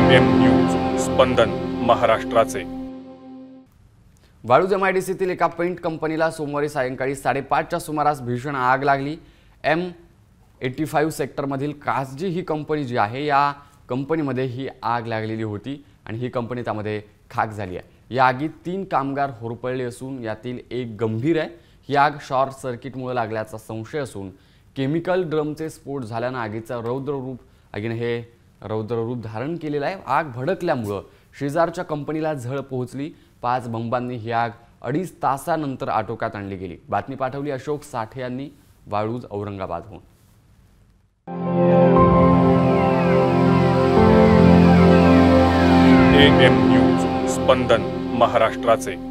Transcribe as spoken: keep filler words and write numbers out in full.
M news स्पंदन महाराष्ट्राचे। वाळूज एमआयडीसीतील एका paint कंपनीला सोमवारी सायंकाळी साडेपाचच्या सुमारास भीषण आग लागली। एम पंच्याऐंशी सेक्टरमधील कासजी ही कंपनी जी आहे या कंपनीमध्ये ही आग लागलेली होती आणि ही कंपनी त्यामध्ये खाक झाली आहे। या आगीत तीन कामगार होरपळले असून यातील एक गंभीर आहे। ही आग शॉर्ट सर्किटमुळे लागल्याचा संशय असून केमिकल ड्रमचे स्फोट झाल्याने आगीचा रौद्र रूप आगीने हे रौद्र रूप धारण केलेला आहे। आग भडकल्यामुळे शेजारच्या कंपनीला झळ पोहोचली। पाच बंबांनी ही आग अडीच तासानंतर आटोक्यात आणली गेली। बातमी पाठवली अशोक साठे यांनी वाळूज औरंगाबादहून। ए एम न्यूज स्पंदन महाराष्ट्राचे।